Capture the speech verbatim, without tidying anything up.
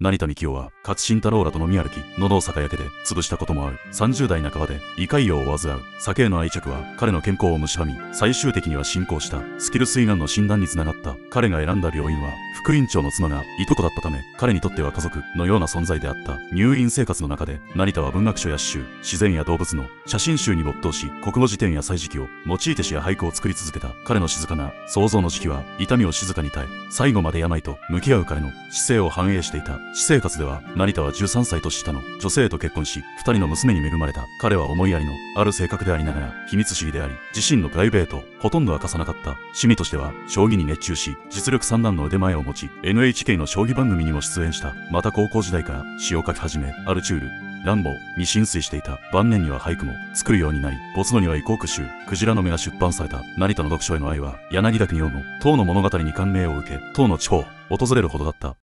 成田幹雄は勝新太郎らと飲み歩き、喉を酒焼けで潰したこともある。さんじゅう代半ばで胃潰瘍を患う。酒への愛着は彼の健康を蝕み、最終的には進行したスキルス胃がんの診断につながった。彼が選んだ病院は副院長の妻がいとこだったため、彼にとっては家族のような存在であった。入院生活の中で成田は文学書や詩集、自然や動物の写真集に没頭し、国語辞典や歳時記を用いて詩や俳句を作り続けた。彼の静かな創造の時期は痛みを静かに耐え、最後まで病と向き合う彼の姿勢を反映していた。私生活では成田はじゅうさんさい年下の女性と結婚し、ふたりの娘に恵まれた。彼は思いやりのある性格でありながら秘密主義であり、自身のプライベートほとんど明かさなかった。趣味としては将棋に熱中し、実力三段の腕前を持ち、 エヌエイチケー の将棋番組にも出演した。また高校時代から詩を書き始め、アルチュール、ランボーに浸水していた。晩年には俳句も作るようになり、没後には異国集、クジラの目が出版された。成田の読書への愛は柳田国夫の唐の物語に感銘を受け、唐の地方を訪れるほどだった。